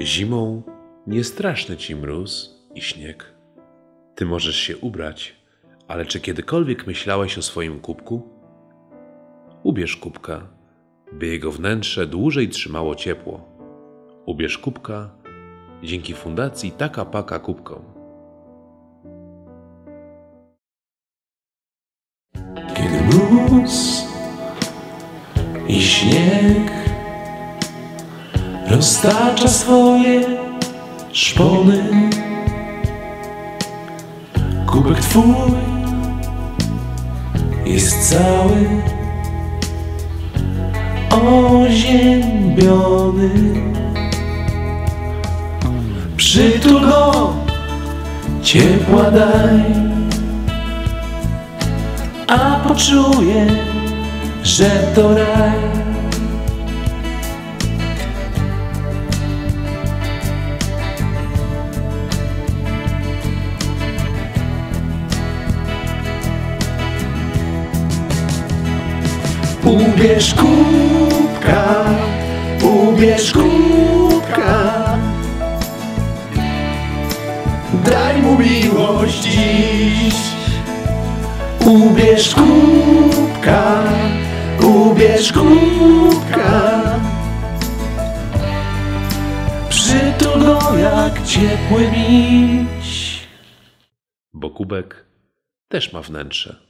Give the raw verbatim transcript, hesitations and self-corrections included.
Zimą nie straszny ci mróz i śnieg. Ty możesz się ubrać, ale czy kiedykolwiek myślałeś o swoim kubku? Ubierz kubka, by jego wnętrze dłużej trzymało ciepło. Ubierz kubka dzięki Fundacji Taka Paka Kubkom. Kiedy mróz i śnieg roztacza swoje szpony, kubek twój jest cały oziębiony. Przytul go, ciepła daj, a poczuję, że to raj. Ubierz kubka, ubierz kubka, daj mu miłość dziś. Ubierz kubka, ubierz kubka, przytul go jak ciepły miś. Bo kubek też ma wnętrze.